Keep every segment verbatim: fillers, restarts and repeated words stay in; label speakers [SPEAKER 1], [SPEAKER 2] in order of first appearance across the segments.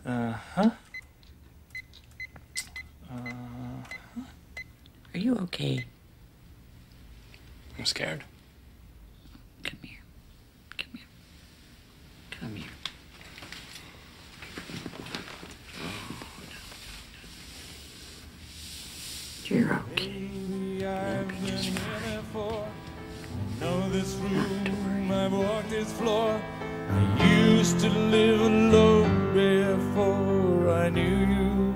[SPEAKER 1] Uh-huh. Uh-huh.
[SPEAKER 2] Are you okay?
[SPEAKER 1] I'm scared.
[SPEAKER 2] Come here. Come here. Come here. You're okay.
[SPEAKER 3] I've been running for. I know this room, I've walked this floor. I used to live alone before I knew you.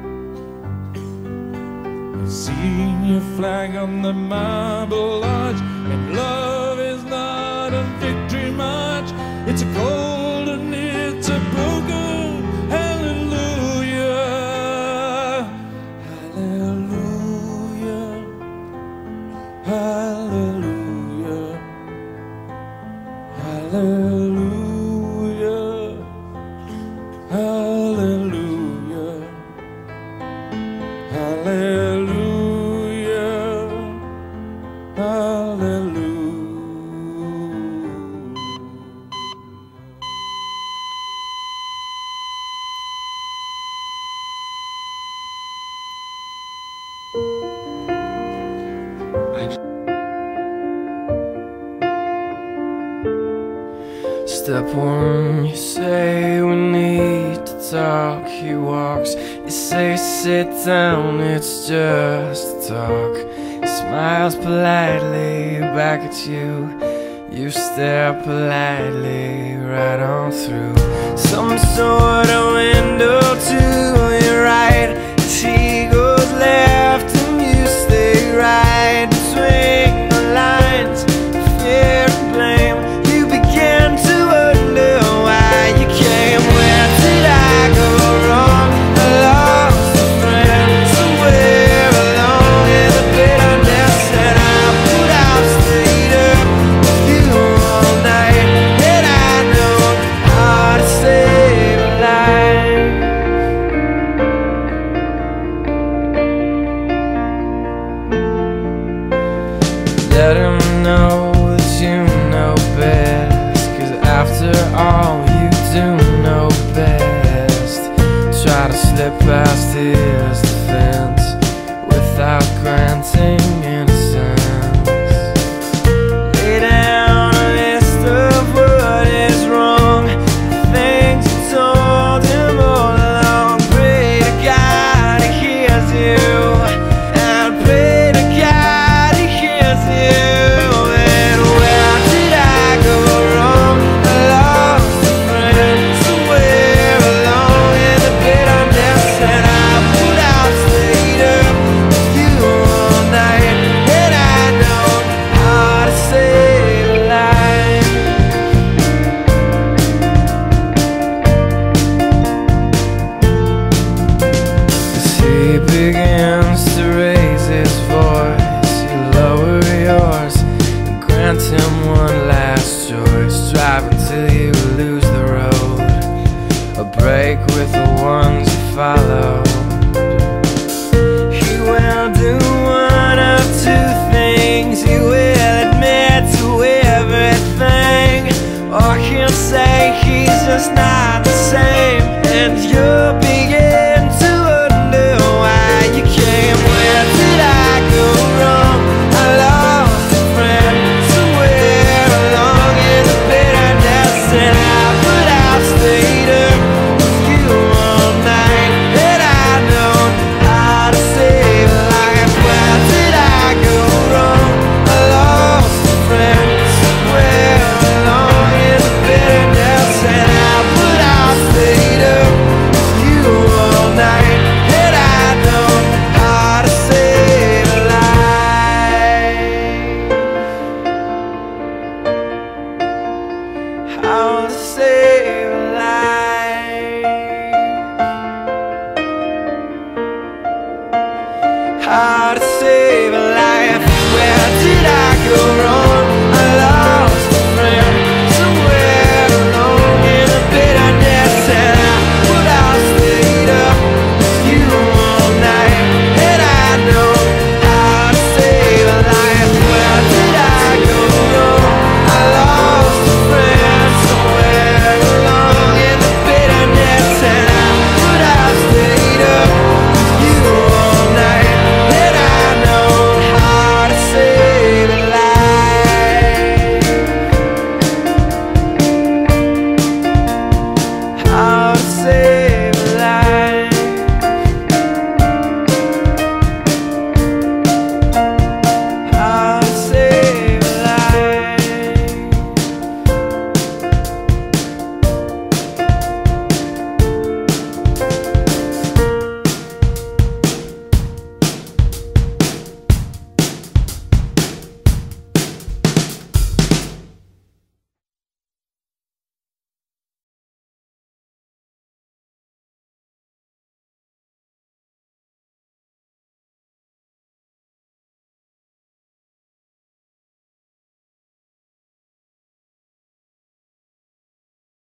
[SPEAKER 3] I've seen your flag on the marble arch, and love is not a victory march. It's a cold and it's a broken hallelujah. Hallelujah. Hallelujah. Hallelujah. Hallelujah. Hallelujah. Hallelujah.
[SPEAKER 4] Step one, you say we need to talk. He walks, you say sit down, it's just a talk. He smiles politely back at you. You stare politely right on through some sort of window to your right. As he goes left and you stay right between the lines of fear and blame. You begin to wonder why you came. Where did I go wrong? I lost a friend somewhere along in the bitterness, and I put out stayed up with you all night, and I know how to save a life. Let him know that you know best, 'cause after all you do know best. Try to slip past his defense without granting innocence. Lay down a list of what is wrong, the things you told him all along. Pray to God he hears you, and pray to God he hears you. And where did I go wrong? I lost a friend somewhere along in the bitterness, and I put out stayed up with you all night, and I know how to save a life. As he begins to raise his voice, you lower yours and grant him one last choice. Drive until you lose the road, a break with the ones you follow. He will do one of two things. He will admit to everything, or he'll say he's just not the same, and you